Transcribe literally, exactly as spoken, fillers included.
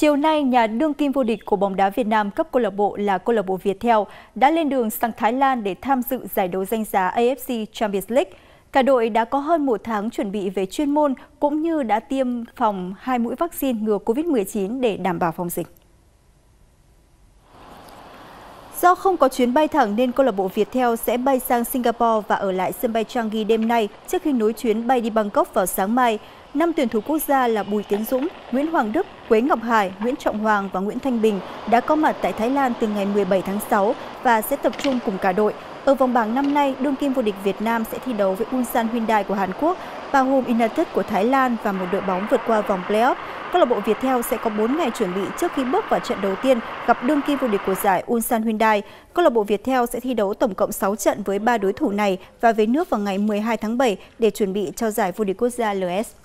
Chiều nay, nhà đương kim vô địch của bóng đá Việt Nam cấp câu lạc bộ là câu lạc bộ Viettel đã lên đường sang Thái Lan để tham dự giải đấu danh giá a ép xê Champions League. Cả đội đã có hơn một tháng chuẩn bị về chuyên môn cũng như đã tiêm phòng hai mũi vaccine ngừa Covid mười chín để đảm bảo phòng dịch. Do không có chuyến bay thẳng nên câu lạc bộ Viettel sẽ bay sang Singapore và ở lại sân bay Changi đêm nay trước khi nối chuyến bay đi Bangkok vào sáng mai. Năm tuyển thủ quốc gia là Bùi Tiến Dũng, Nguyễn Hoàng Đức, Quế Ngọc Hải, Nguyễn Trọng Hoàng và Nguyễn Thanh Bình đã có mặt tại Thái Lan từ ngày mười bảy tháng sáu và sẽ tập trung cùng cả đội. Ở vòng bảng năm nay, đương kim vô địch Việt Nam sẽ thi đấu với Ulsan Hyundai của Hàn Quốc, Pahom United của Thái Lan và một đội bóng vượt qua vòng play-off. Câu lạc bộ Viettel sẽ có bốn ngày chuẩn bị trước khi bước vào trận đầu tiên gặp đương kim vô địch của giải Ulsan Hyundai. Câu lạc bộ Viettel sẽ thi đấu tổng cộng sáu trận với ba đối thủ này và về nước vào ngày mười hai tháng bảy để chuẩn bị cho giải vô địch quốc gia lờ ét.